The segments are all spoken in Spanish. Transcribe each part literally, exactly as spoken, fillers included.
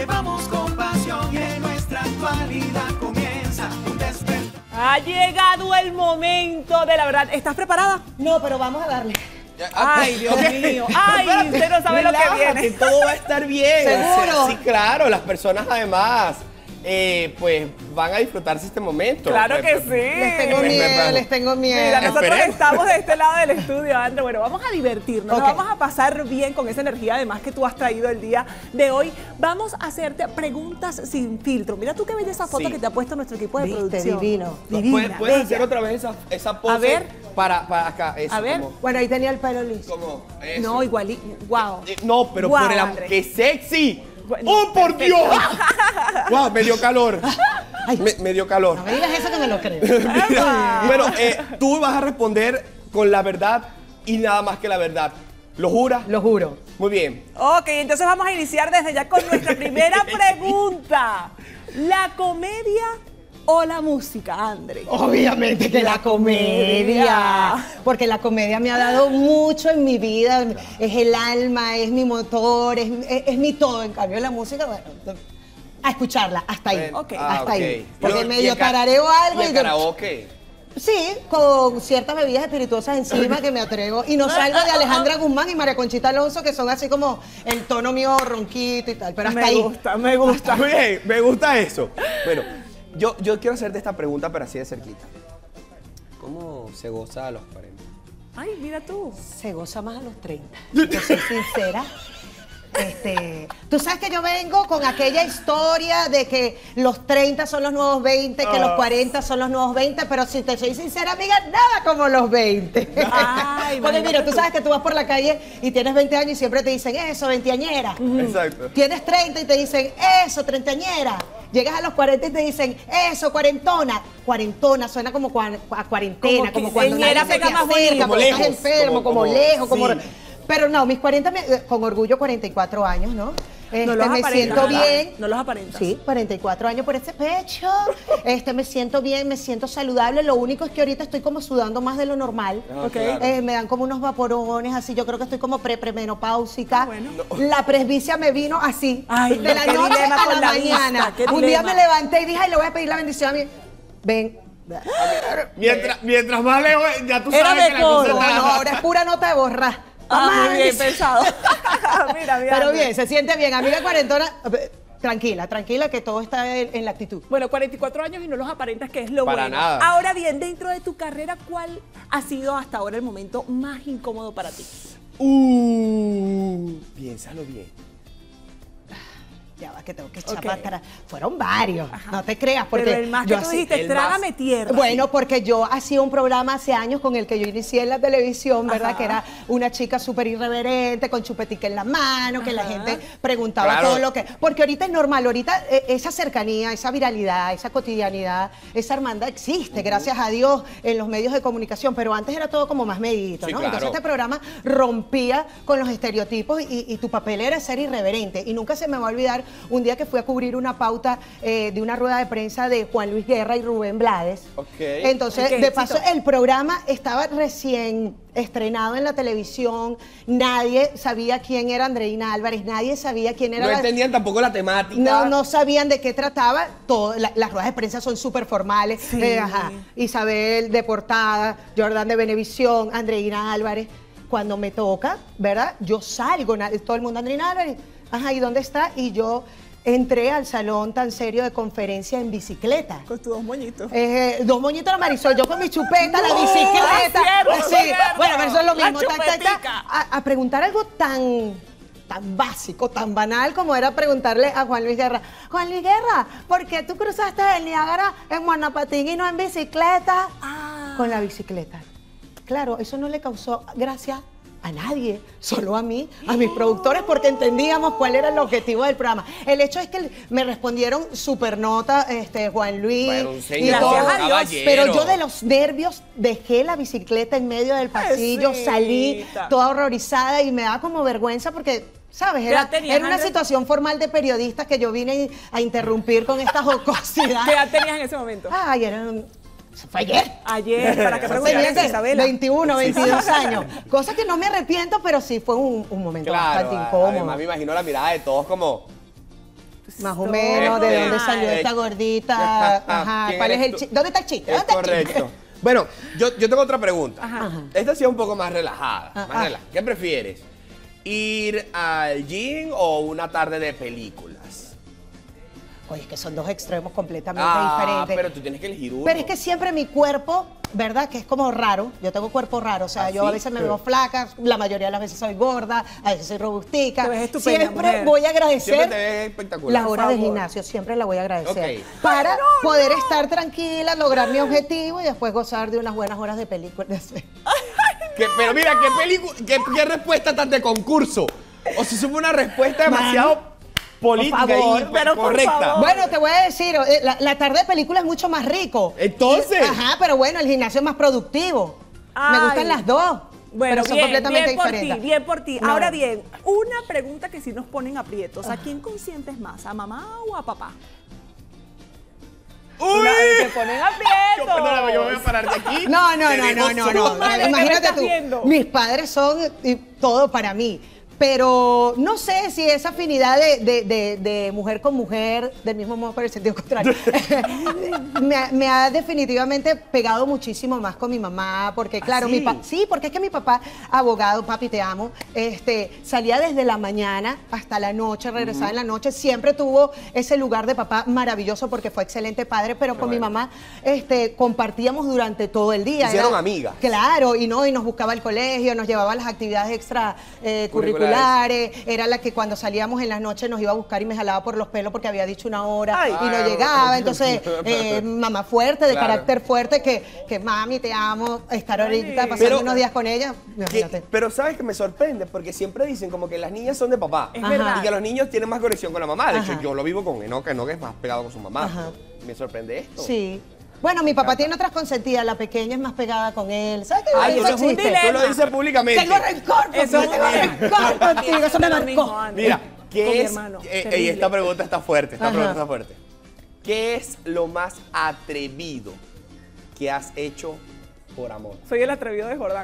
llevamos con pasión y en nuestra actualidad comienza un despertar. Ha llegado el momento de la verdad. ¿Estás preparada? No, pero vamos a darle. Ay, Dios mío. Ay, usted no sabe lo que viene. Todo va a estar bien. ¿Seguro? Sí, claro. Las personas además, eh, pues, van a disfrutarse este momento. Claro Pues, que pues, sí. Les tengo miedo, les tengo miedo. Mira, nosotros Esperemos. estamos de este lado del estudio, André. Bueno, vamos a divertirnos, Ok. nos vamos a pasar bien con esa energía además que tú has traído el día de hoy. Vamos a hacerte preguntas sin filtro. Mira tú qué ves esa foto Sí. que te ha puesto nuestro equipo de Viste, producción. divino. ¿Puedes, Divina, puedes bella. hacer otra vez esa, esa pose? A ver. Para, para acá. Eso, A ver. Como, Bueno, ahí tenía el pelo liso. como eso. No, igual, wow. Eh, No, pero Guau, por el am- André. ¡Qué sexy! Bueno, ¡Oh, por perfecto. Dios! ¡Wow! Me dio calor. Me, me dio calor. No me digas eso que me lo creo. Mira, bueno, eh, tú vas a responder con la verdad y nada más que la verdad. ¿Lo juras? Lo juro. Muy bien. Ok, entonces vamos a iniciar desde ya con nuestra primera pregunta. ¿La comedia o la música, André? Obviamente que la comedia, porque la comedia me ha dado mucho en mi vida, es el alma, es mi motor, es, es- es mi todo. En cambio la música, bueno, a escucharla, hasta ahí, Bueno, Ok. ah, hasta ok. ahí. Porque Pero, ¿y medio el ca- tarareo algo ¿Y y, el yo- karaoke? sí, con ciertas bebidas espirituosas encima que me atrevo y no salgo de Alejandra Guzmán y María Conchita Alonso, que son así como el tono mío ronquito y tal, pero hasta Me ahí. gusta, me gusta. Está bien, me gusta eso. Bueno, yo, yo quiero hacerte esta pregunta, pero así de cerquita. ¿Cómo se goza a los cuarenta? Ay, mira tú. Se goza más a los treinta. Yo soy sincera. Este, tú sabes que yo vengo con aquella historia de que los treinta son los nuevos veinte, que los cuarenta son los nuevos veinte, pero si te soy sincera, amiga, nada como los veinte. Ay, Porque mira, imagínate tú tú. sabes que tú vas por la calle y tienes veinte años y siempre te dicen eso, veinteañera. Exacto. Tienes treinta y te dicen eso, treintañera. Llegas a los cuarenta y te dicen eso, cuarentona. Cuarentona suena como cua- a cuarentena, Como como, que cuando señora nadie se pega te más acerca, bonito. Como porque estás lejos, enfermo, como- como, como- lejos, como... sí. Pero no, mis cuarenta, me- con orgullo, cuarenta y cuatro años, ¿no? Este, No los me aparentas, siento ¿verdad? bien. No los aparentas. Sí, cuarenta y cuatro años por ese pecho. Este, me siento bien, me siento saludable. Lo único es que ahorita estoy como sudando más de lo normal. Ah, Ok. claro. Eh, me dan como unos vaporones, así. Yo creo que estoy como pre-premenopáusica. Ah, bueno. La presbicia me vino así. Ay, de la qué noche dilema a con la la mañana. vista, qué Un día dilema. me levanté y dije, ay, le voy a pedir la bendición a mi. Ven. Mientras, mientras más lejos, ya tú Era sabes que la mejor. cosa No, está... no, ahora es pura nota de borrar. Ah, Mamá, muy bien pensado. mira, mira. pero André. bien, se siente bien. Amiga cuarentona, tranquila, tranquila, que todo está en, en la actitud. Bueno, cuarenta y cuatro años y no los aparentas, que es lo Para bueno. nada. Ahora bien, dentro de tu carrera, ¿cuál ha sido hasta ahora el momento más incómodo para ti? Uh, piénsalo bien. Ya va, que tengo que echar Ok. para atrás. Fueron varios, no te creas, porque Pero el más que yo tú así- dijiste, el trágame más- tierra. Bueno, porque yo hacía un programa hace años con el que yo inicié en la televisión, ¿verdad? Ajá. Que era una chica súper irreverente, con chupetica en la mano, que la Ajá. gente preguntaba Claro. todo lo que... Porque ahorita es normal, ahorita eh, esa cercanía, esa viralidad, esa cotidianidad, esa hermandad existe, gracias a Dios, en los medios de comunicación, pero antes era todo como más medidito, Sí, ¿no? claro. Entonces este programa rompía con los estereotipos y, y tu papel era ser irreverente. Y nunca se me va a olvidar un día que fui a cubrir una pauta eh, de una rueda de prensa de Juan Luis Guerra y Rubén Blades. Ok. Entonces, Qué de éxito. paso, el programa estaba recién estrenado en la televisión, nadie sabía quién era Andreina Álvarez, nadie sabía quién era... No la- entendían tampoco la temática. no, no sabían de qué trataba. Todo, la- las ruedas de prensa son súper formales. Sí. Eh, ajá. Isabel de Portada, Jordán de Benevisión, Andreina Álvarez. Cuando me toca, ¿verdad? Yo salgo, na- todo el mundo, Andreina Álvarez. Ajá, ¿y dónde está? Y yo entré al salón tan serio de conferencia en bicicleta. Con tus dos moñitos. Eh, dos moñitos de la Marisol, yo con mi chupeta, la No, bicicleta. es cierto, Sí, es cierto. bueno, pero eso es lo La mismo. tac, tac, tac, chupetica. a, a preguntar algo tan, tan básico, tan banal como era preguntarle a Juan Luis Guerra. Juan Luis Guerra, ¿por qué tú cruzaste el Niágara en monopatín y no en bicicleta? Ah. Con la bicicleta. Claro, eso no le causó gracia a nadie, solo a mí, a mis productores, porque entendíamos cuál era el objetivo del programa. El hecho es que me respondieron supernota, este, Juan Luis. Bueno, un y señor, todo. Gracias a Dios. caballero. Pero yo de los nervios dejé la bicicleta en medio del pasillo, Besita. salí toda horrorizada y me da como vergüenza porque, ¿sabes? ¿Qué Era, edad tenías, era una Andrés? situación formal de periodistas que yo vine a interrumpir con esta jocosidad. ¿Qué edad tenías en ese momento? Ay, era un- eso fue ayer. Ayer, para que Tenía preguntaras a que Isabela. veintiuno, veintidós años. Cosa que no me arrepiento, pero sí fue un, un momento Claro, bastante incómodo. además me imagino la mirada de todos como... Más o menos, ¿de dónde Ay. salió esta gordita? Ajá, ¿Quién ¿cuál es eres el tú? chiste? ¿Dónde está el chiste? Es ¿Dónde está el chiste? correcto. Bueno, yo, yo tengo otra pregunta. Ajá. Esta sí es un poco más relajada. Ah, más ah. relajada. ¿Qué prefieres? ¿Ir al gym o una tarde de películas? Oye, es que son dos extremos completamente Ah, diferentes. pero tú tienes que elegir uno. Pero es que siempre mi cuerpo, ¿verdad? Que es como raro. Yo tengo cuerpo raro. O sea, ¿Ah, yo sí? a veces me veo flaca, la mayoría de las veces soy gorda, a veces soy robustica. Te ves estupenda, Siempre mujer. voy a Siempre agradecer te ves espectacular. las horas de favor. gimnasio. Siempre la voy a agradecer. Ok. Para poder estar tranquila, lograr mi objetivo y después gozar de unas buenas horas de películas. Que- pero mira, ¿qué, película, qué, qué respuesta tan de concurso? O si supo una respuesta demasiado política favor, y pero por correcta. favor. Bueno, te voy a decir, eh, la, la tarde de película es mucho más rico. Entonces. Y- Ajá, pero bueno, el gimnasio es más productivo. Me Ay. gustan las dos. Bueno, pero son bien, completamente bien por diferentes. ti, bien por ti. No. Ahora bien, una pregunta que sí nos ponen aprietos. ¿A quién consientes más? ¿A mamá o a papá? ¡Uy! Una- te ponen aprietos. Yo, perdóname, yo me voy a parar de aquí. No, no, Te no, dejo no, no, solo. no. Madre, ¿qué me Imagínate estás tú. viendo? Mis padres son eh, todo para mí. Pero no sé si esa afinidad de, de- de- de mujer con mujer, del mismo modo por el sentido contrario, me, ha- me ha definitivamente pegado muchísimo más con mi mamá, porque claro, ¿Ah, mi sí? pa- sí, porque es que mi papá, abogado, papi, te amo, este, salía desde la mañana hasta la noche, regresaba en la noche, siempre tuvo ese lugar de papá maravilloso porque fue excelente padre, pero con mi bueno. mamá este, compartíamos durante todo el día. Hicieron Era- amigas. Claro, y no, y nos buscaba el colegio, nos llevaba a las actividades extra eh, Curriculares. curriculares, era la que cuando salíamos en las noches nos iba a buscar y me jalaba por los pelos porque había dicho una hora Ay. y no Ay, llegaba. Entonces, eh, mamá fuerte, de Claro. carácter fuerte, que, que mami, te amo, estar ahorita Ay. pasando Pero- unos días con ella, Que- imagínate. pero sabes que me sorprende porque siempre dicen como que las niñas son de papá. Es Ajá. verdad. Y que los niños tienen más conexión con la mamá. De hecho, Ajá. yo lo vivo con Enoch, Enoch es más pegado con su mamá. Ajá. Me sorprende esto. Sí. Bueno, mi papá tiene otras consentidas, la pequeña es más pegada con él. ¿Sabes qué? Ay, Eso eso es un existe. dilema. Tú lo dices públicamente. Tengo rencor, Eso contigo, tengo es- rencor contigo, eso me Lo mismo, marcó. Andy. Mira, Con mi ¿qué es? hermano, eh, eh, terrible. y esta pregunta está fuerte, esta Ajá. pregunta está fuerte. ¿Qué es lo más atrevido que has hecho por amor? Soy el atrevido de Jordán.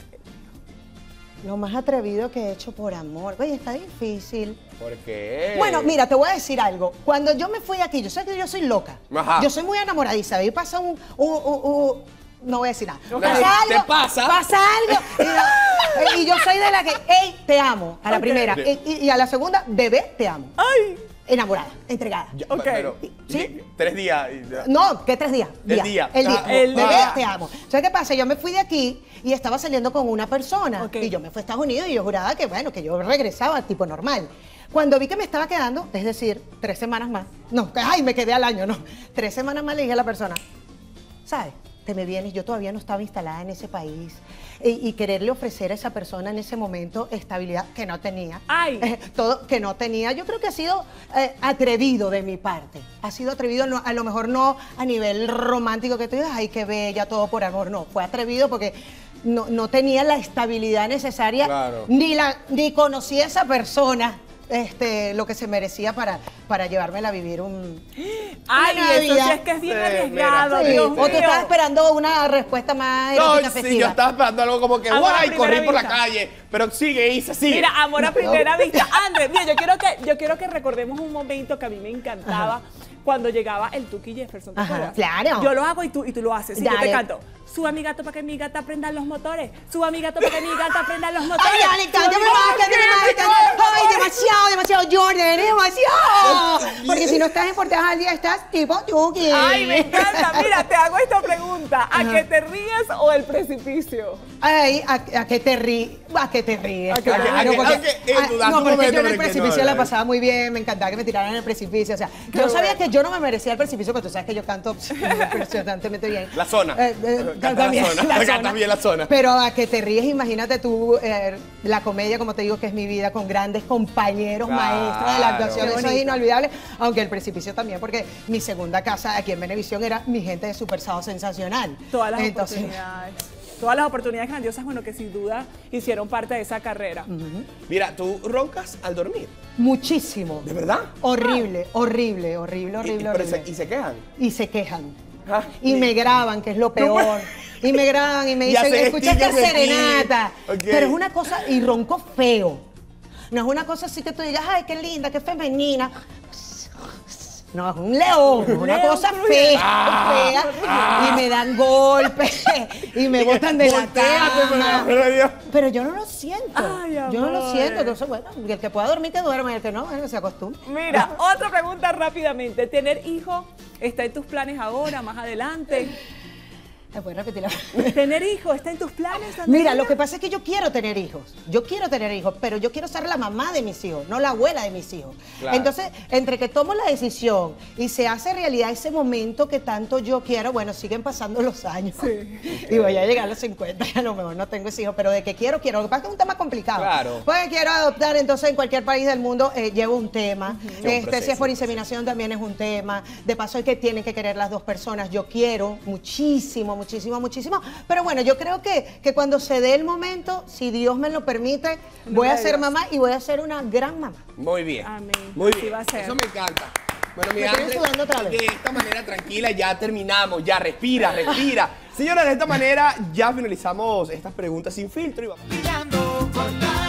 Lo más atrevido que he hecho por amor. Oye, está difícil. ¿Por qué? Bueno, mira, te voy a decir algo. Cuando yo me fui de aquí, yo sé que yo soy loca. Ajá. Yo soy muy enamoradiza. A mí pasa un... un- un- un- no voy a decir nada. Ok. Pasa ¿Te algo. pasa? Pasa algo. Y yo, y yo soy de la que, hey, te amo. A la Ok. primera. Sí. Y, y a la segunda, bebé, te amo. ¡Ay! Enamorada, entregada. Ya, Ok. pero, ¿Sí? Tres días. y ya. No, ¿qué tres días? El día. El día. Ah, el Bebé, día. te amo. ¿Sabes qué pasa? Yo me fui de aquí y estaba saliendo con una persona. Ok. Y yo me fui a Estados Unidos y yo juraba que, bueno, que yo regresaba tipo normal. Cuando vi que me estaba quedando, es decir, tres semanas más. No, que, ay, me quedé al año, no. Tres semanas más le dije a la persona, ¿sabes? Te me vienes, yo todavía no estaba instalada en ese país. Y, y quererle ofrecer a esa persona en ese momento estabilidad que no tenía. Ay. Eh, todo que no tenía. Yo creo que ha sido eh, atrevido de mi parte. Ha sido atrevido, no- a lo mejor no a nivel romántico que tú digas, ay, qué bella, todo por amor. No, fue atrevido porque no, no tenía la estabilidad necesaria, Claro. ni, la, ni conocía a esa persona. Este, lo que se merecía para, para llevármela a vivir un. Ay, Una eso sí Navidad. es que es bien Sí, arriesgado, mira, Dios sí. mío. O tú estabas esperando una respuesta más No, erótica sí, festiva. yo estaba esperando algo como que, Amor a guay, primera corrí por la vista. calle. Pero sigue, Isa, sigue. Mira, amor a primera vista. André, mira, yo quiero que, yo quiero que recordemos un momento que a mí me encantaba cuando llegaba el Tuki Jefferson. ¿te Ajá, acuerdas? claro. Yo lo hago y tú, y tú lo haces. Y yo te Dale. canto. Suba mi gato para que mi gata prenda los motores. Suba mi gato para que mi gata prenda los motores. Ay, dale, Suba cántame mi más, gato cántame más, para que cántame prenda los más. Ay, motores. demasiado, demasiado, Jordan, demasiado. Porque si no estás en Portadas al día, estás tipo Yuki. Ay, me encanta. Mira, te hago esta pregunta. ¿A que te ríes o el precipicio? Ay, ¿a, a qué te ríes? ¿A qué te ríes? ¿A qué te ríes? Claro, porque, ¿A qué- eh, ah, tú das no, un porque momento yo en el porque precipicio no, la no. pasaba muy bien, me encantaba que me tiraran en el precipicio. O sea, Qué yo sabía bueno. que yo no me merecía el precipicio, pero tú sabes que yo canto impresionantemente bien. La zona. Eh, eh, Cantas la también, zona. la Cantas zona. bien la zona. Pero a que te ríes, imagínate tú, eh, la comedia, como te digo, que es mi vida, con grandes compañeros, Claro. maestros de la actuación, Qué eso es bonito. inolvidable. Aunque el precipicio también, porque mi segunda casa aquí en Venevisión era mi gente de Super Sábado Sensacional. Todas las Entonces, oportunidades. Todas las oportunidades grandiosas, bueno, que sin duda hicieron parte de esa carrera. Mira, tú roncas al dormir. muchísimo. ¿De verdad? Horrible, horrible, horrible, Y- horrible, pero horrible. se- y se quejan. Y se quejan. Ah, Y me graban, que es lo peor. Y me graban y me Y dicen, hacen escuchaste stickers de ti". serenata. Ok. Pero es una cosa, y ronco feo. No es una cosa así que tú digas, ay, qué linda, qué femenina. No, es un león, una León cosa Cruz. fea, Ah, fea. ah. Y me dan golpes y me botan de la Volteate, cama. pero- pero Dios. Pero yo no lo siento. Ay, yo no lo amor. siento. Entonces, bueno, el que pueda dormir que duerma y el que no, bueno, se acostumbre. Mira, otra pregunta rápidamente. ¿Tener hijos está en tus planes ahora, más adelante? ¿Me puedes repetir la ¿Tener hijos está en tus planes, Andreina? Mira, lo que pasa es que yo quiero tener hijos. Yo quiero tener hijos, pero yo quiero ser la mamá de mis hijos, no la abuela de mis hijos. Claro. Entonces, entre que tomo la decisión y se hace realidad ese momento que tanto yo quiero, bueno, siguen pasando los años. Y voy a llegar a los cincuenta y a lo mejor no tengo ese hijo, pero de que quiero, quiero. Lo que pasa es que es un tema complicado. Claro. Porque quiero adoptar, entonces en cualquier país del mundo eh, llevo un tema. un Este, si proceso, es por un inseminación también es un tema. De paso es que tienen que querer las dos personas. Yo quiero muchísimo, muchísimo, muchísimo. Pero bueno, yo creo que, que cuando se dé el momento, si Dios me lo permite, voy a ser mamá y voy a ser una gran mamá. Muy bien. Amén. Muy Así bien. va a ser. Eso me encanta. Bueno, mi Me estoy André, sudando otra vez. de esta manera tranquila ya terminamos, ya respira, respira. Señora, de esta manera ya finalizamos estas preguntas sin filtro y vamos. Brillando con